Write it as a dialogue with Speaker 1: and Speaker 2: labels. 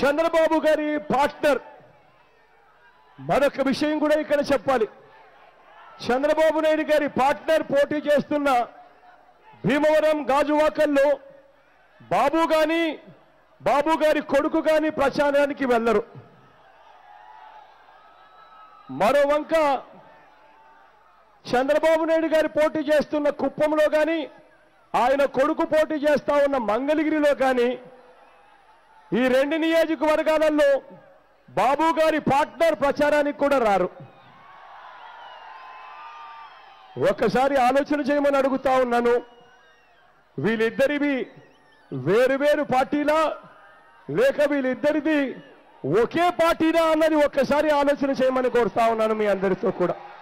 Speaker 1: చంద్రబాబు గారి పార్ట్నర్ మరొక విషయం కూడా ఇక్కడ చెప్పాలి. చంద్రబాబు నాయుడు గారి పార్ట్నర్ పోటీ చేస్తున్న భీమవరం గాజువాకల్లో బాబు గారి కొడుకు గాని ప్రచారానికి వెళ్లరు. మరో వంక చంద్రబాబు నాయుడు గారి పోటీ చేస్తున్న కుప్పంలో గాని ఆయన కొడుకు పోటీ చేస్తా ఉన్న మంగళగిరిలో గాని ఈ రెండు నియోజకవర్గాలలో బాబు గారి పార్ట్నర్ ప్రచారానికి కూడా రారు. ఒక్కసారి ఆలోచన చేయమని అడుగుతా ఉన్నాను. వీళ్ళిద్దరివి వేరు పార్టీలా లేక వీళ్ళిద్దరిది ఒకే పార్టీనా అన్నది ఒక్కసారి ఆలోచన చేయమని కోరుతా ఉన్నాను మీ అందరితో కూడా.